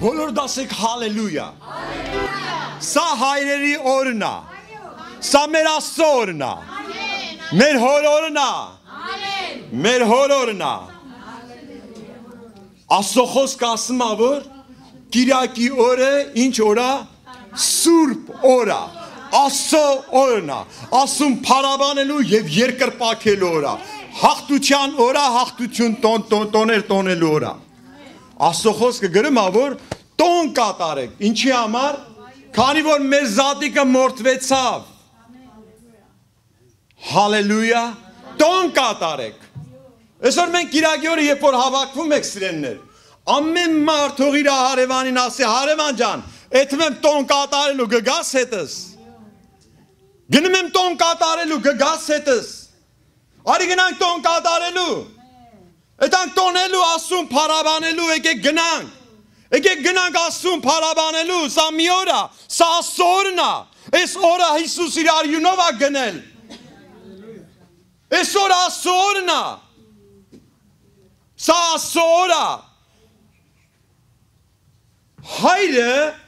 Բոլոր դասեք հալելույա։ Սա հայրերի օրն է։ Սա մեր Աստծո օրն է։ Մեր հոր օրն է։ Մեր հոր օրն է։ Աստծո խոսքը ասում է, որ Կիրակի օրը ինչ օր է։ Սուրբ օր է։ Աստծո օրն է։ Աստծուն փառաբանելու եւ երկրպագելու օր է։ Հաղթության օր է, հաղթություն տոնելու օր է։ Աստծո խոսքը գրում է, որ տոն կատարեք։ Ինչի համար։ Քանի որ մեր զատիկը մորթվեցավ։ Հալելույա։ Տոն կատարեք։ Այսօր մենք Կիրակի օրը երբ որ հավաքվում եք սիրելիներ, ամեն մարդ թող իր հարևանին ասի, հարևան ջան, էթում եմ տոն կատարելու գգաս հետս։ Գնում եմ տոն կատարելու գգաս հետս։ Արի գնանք տոն կատարելու։ Այդանք տոնելու Աստծուն փառաբանելու եկեք գնանք։ Եկեք գնանք Աստծուն փառաբանելու, սա մի օր է, սա Աստծո օրն է։ Այս օրը Հիսուս իր արյունով է գնել։ Այս օրը Աստծո օրն է։ Սա Աստծո օր է։ Հայրը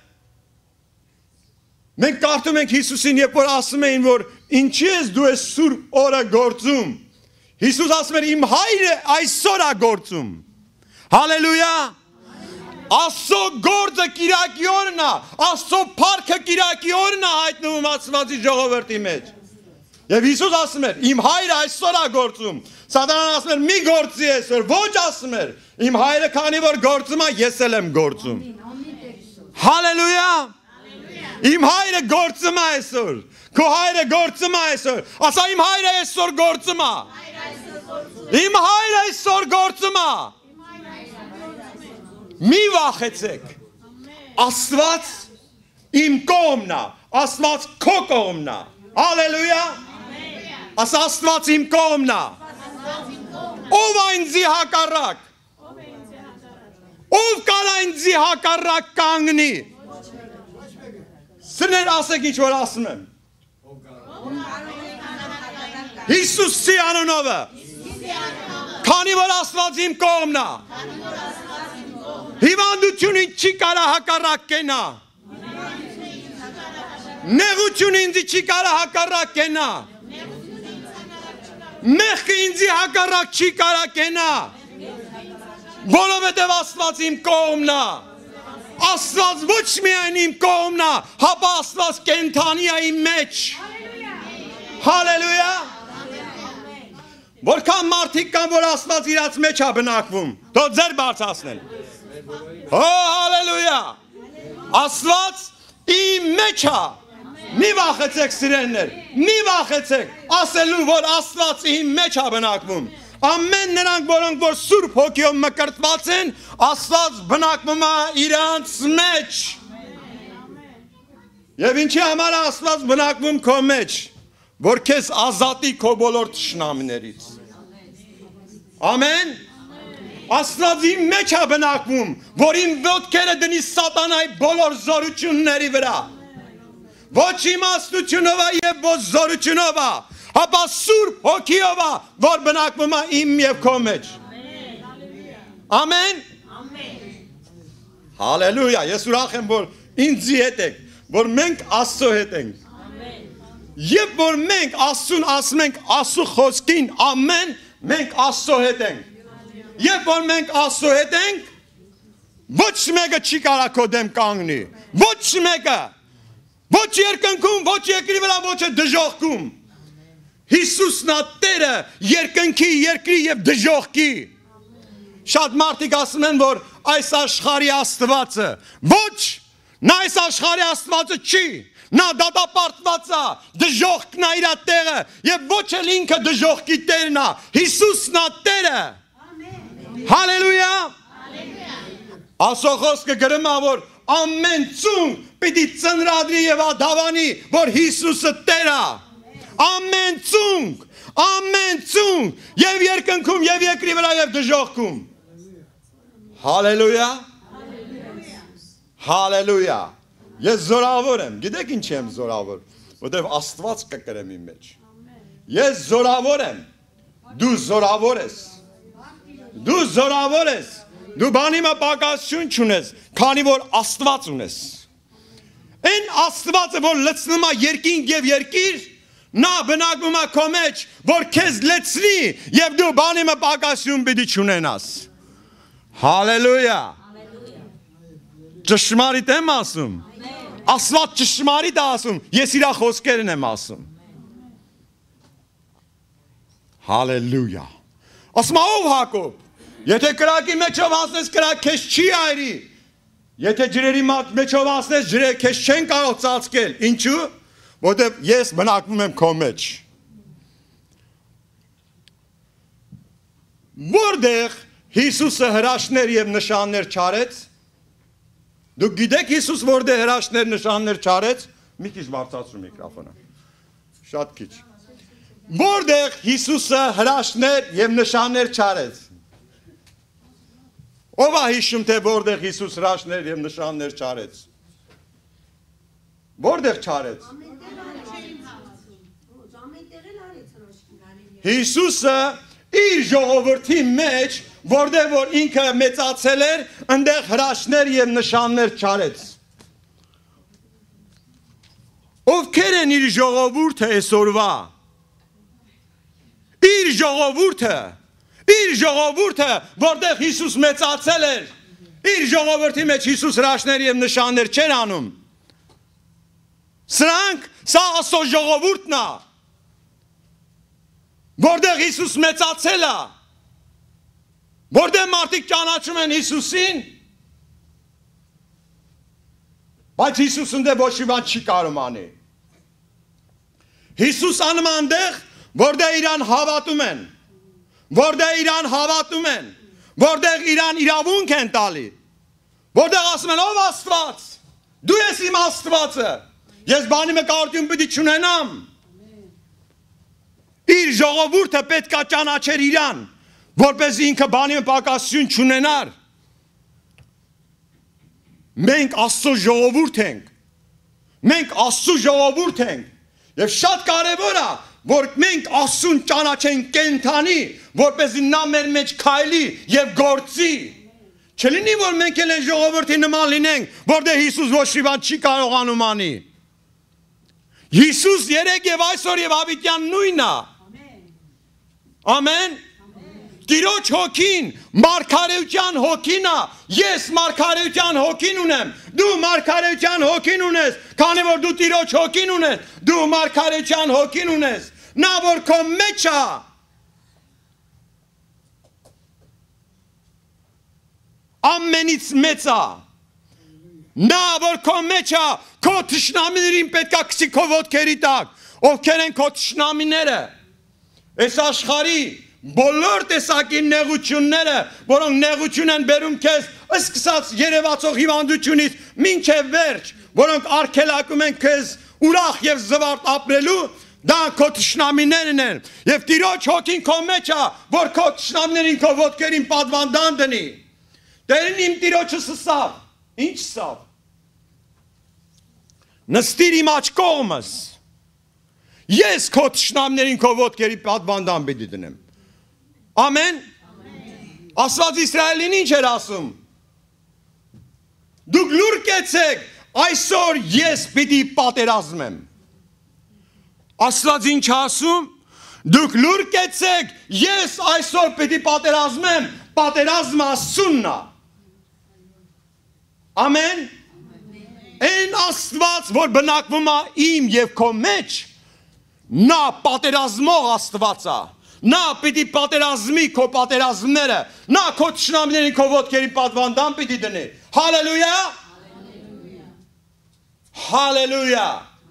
մենք կարդում ենք Հիսուսին, երբ որ ասում էին, որ ինչի ես դու ես սուրբ օրը գործում։ Հիսուս ասում էր իմ հայրը այսօր է գործում։ Հալելույա։ Աստծո գործը Կիրակի օրն է, Աստծո փառքը Կիրակի օրն է հայտնվում Աստվածի ժողովրդի մեջ։ Եվ Հիսուս ասում էր իմ հայրը այսօր է գործում։ Սատանան ասում էր մի գործի այսօր, ոչ ասում էր իմ հայրը քանի որ գործում է, ես էլ եմ գործում։ Հալելույա։ Իմ հայրը գործում է այսօր։ Քո հայրը գործում է այսօր։ Ասա իմ հայրը այսօր գործում է։ Իմ հայրը այսօր գործում է։ Մի վախեցեք։ Աստված իմ կողմն է, Աստված քո կողմն է։ Հալելույա։ Ասա Աստված իմ կողմն է։ Ով այնձի հակառակ։ Ով կար այնձի հակառակ կանգնի։ Սներ ասեք ինչ որ ասում եմ։ Հիսուսի անունովը։ Քանի որ Աստված իմ կողմն է։ Հիվանդությունը չի կարա հակառակ կենա։ Նեղությունը ինձ չի կարա հակառակ կենա։ Մեղքը ինձ հակառակ չի կարա կենա։ Որովհետև Աստված իմ կողմն է։ Աստված ոչ միայն իմ կողմն է, հապա Աստված կենթանի է իմ մեջ։ Հալելույա։ Որքան մարդիկ կան, որ Աստված իրաց մեջ է բնակվում, թող ձեր բարձրացնել։ Հալելույա։ Աստված իմ մեջ է։ Մի վախեցեք սիրելիներ, մի վախեցեք, ասելու որ Աստված իմ մեջ է բնակվում։ Ամեն նրանք, որոնք որ Սուրբ Հոգիով մկրտված են, Աստված բնակվում է իրանց մեջ։ Եվ ինչի համար է Աստված բնակվում քո մեջ, որ քեզ ազատի քո բոլոր թշնամիներից։ Ամեն։ Աստված իմ մեջ է բնակվում, որ իմ ոտքերը դնի սատանայի բոլոր զորությունների վրա։ Ոչ իմաստությունով է և ոչ զորությունով է, հապա Սուրբ Հոգիով է, որ բնակվում է իմ և քո մեջ։ Ամեն։ Հալելույա, ես ուրախ եմ, որ ինձի հետ եք, որ մենք Աստծո հետ ենք։ Երբ որ մենք Աստծուն ասում ենք Աստծո խոսքին ամեն, մենք Աստծո հետ ենք։ Երբ որ մենք Աստծո հետ ենք, ոչ մեկը չի կարա քո դեմ կանգնի, ոչ մեկը, ոչ երկնքում, ոչ երկրի վրա, ոչ դժոխքում։ Հիսուսն է Տերը երկնքի, երկրի և դժոխքի։ Շատ մարդիկ ասում են, որ այս աշխարհի Աստվածը, ոչ, նա այս աշխարհի Աստվածը չի, նա դատապարտված է, դժոխքն է իր տեղը, և ոչ էլ ինքը դժոխքի Տերն է, Հիսուսն է Տերը։ Հալելույա։ Աստծո խոսքը գրում է, որ ամեն ծունկ պիտի ծնրադրի և ադավանի, որ Հիսուսը Տեր է։ Ամեն ծունկ, և երկնքում, և երկրի վրա, և դժոխքում։ Հալելույա։ Հալելույա։ Ես զորավոր եմ, գիտեք ինչ եմ զորավոր, որտև Աստված կկրեմ իմ մեջ։ Ես զորավոր եմ, դու զորավոր ես։ Դու զորավոր ես, Դու բանի մա պակասություն չունես, քանի որ Աստված ունես։ Այն Աստվածը, որ լցնում է երկինք եւ երկիր, նա բնակվում է քո մեջ, որ քեզ լցնի եւ դու բանի մա պակասություն պիտի չունենաս։ Հալելույա։ Ճշմարիտ եմ ասում։ Աստված ճշմարիտ է ասում, ես իր խոսքերն եմ ասում։ Հալելույա։ Ասում ով Հակոբ, եթե կրակի մեջով անցնես, կրակ քեզ չի այրի։ Եթե ջրերի մեջով անցնես, ջրերը քեզ չեն կարող ծածկել։ Ինչու՞։ Որտեղ ես բնակվում եմ քո մեջ։ Որտեղ Հիսուսը հրաշքներ եւ նշաններ չարեց։ Դուք գիտեք Հիսուս որտեղ հրաշքներ նշաններ չարեց։ Մի քիչ բարձրացրու միկրոֆոնը։ Շատ քիչ։ Որտեղ Հիսուսը հրաշքներ եւ նշաններ չարեց։ Ով է հիշում թե որտեղ Հիսուս հրաշքներ եւ նշաններ չարեց։ Որտեղ չարեց։ Հիսուսը իր ժողովրդի մեջ, որտեղ որ ինքը մեծացել էր, այնտեղ հրաշքներ եւ նշաններ չարեց։ Ովքեր են իր ժողովուրդը այսօրվա։ Իր ժողովուրդը, որտեղ Հիսուս մեծացել էր, իր ժողովրդի մեջ Հիսուս հրաշքներ եւ նշաններ չեր անում։ Սա Աստծո ժողովուրդն է, որտեղ Հիսուս մեծացել է, որտեղ մարդիկ ճանաչում են Հիսուսին, բայց Հիսուսն դե ոչ մի բան չի կարող անի։ Հիսուս անում այնտեղ, որտեղ իրան հավատում են, որտեղ իրան իրավունք են տալի, որտեղ ասում են ով Աստված, դու ես իմ Աստվածը, ես բանի մեկարդյուն պիտի չունենամ։ Իր ժողովուրդը պետք է ճանաչեր իրան, որպես ինքը բանի պակասություն չունենար։ Մենք Աստծո ժողովուրդ ենք, եւ շատ կարևոր է, որ մենք Աստծուն ճանաչենք կենթանի, որպեսզի նա մեր մեջ քայլի եւ գործի։ Չլինի, որ մենք էլ այն ժողովրդի նման լինենք, որտեղ Հիսուս ոչ մի բան չի կարողանում անի։ Հիսուս երեք եւ այսօր եւ հավիտյան նույնն է։ Ամեն։ Տիրոջ հոգին, մարգարեության հոգին է։ Ես մարգարեության հոգին ունեմ։ Դու մարգարեության հոգին ունես, քանի որ դու Տիրոջ հոգին ունես, դու մարգարեության հոգին ունես։ Նա որ քո մեջ է։ Ամենից մեծ է։ Նա որ քո մեջ է, քո թշնամիներին պետք է քսի քո ոտքերի տակ։ Ովքեր են քո թշնամիները։ Այս աշխարհի բոլոր տեսակի նեղությունները, որոնք նեղություն են բերում քեզ, սկսած երևացող հիվանդությունից մինչև վերջ, որոնք արգելակում են քեզ ուրախ եւ զվարթ ապրելու, դա քո թշնամիներն են։ Եվ Տիրոջ հոգին քո մեջ է, որ քո թշնամիներին քո ոտքերին պատվանդան դնի։ Տերն իմ Տիրոջը սավ։ Ինչ սավ։ Նստիր իմ աջ կողմս։ Ես քո թշնամիներին քո ոտքերի պատվանդան պիտի դնեմ։ Ամեն։ Աստված Իսրայելին ինչ էր ասում։ Դուք լուր կեցեք, այսօր ես պիտի պատերազմեմ։ Աստված ինչ ասում։ Դուք լուր կեցեք, ես այսօր պիտի պատերազմեմ, պատերազմը Աստծունն է։ Ամեն։ Այն Աստված, որ բնակվում է իմ եւ քո մեջ, նա պատերազմող Աստված է։ Նա պիտի պատերազմի քո պատերազմները, նա քո թշնամիներին քո ոտքերի պատվանդան պիտի դնի։ Հալելույա։ Հալելույա։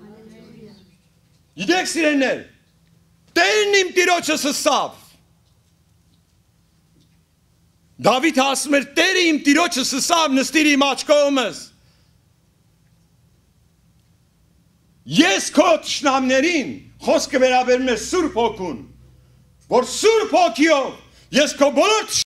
Գիտեք սիրելիներ, Տերն իմ Տիրոջս սավ։ Դավիթ ասում էր, Տերը իմ Տիրոջս սավ, նստիր իմ աջ կողմս։ Ես քո թշնամիներին, խոսքը վերաբերում է Սուրբ Հոգուն, որ Սուրբ Հոգիով ես քո բոլոր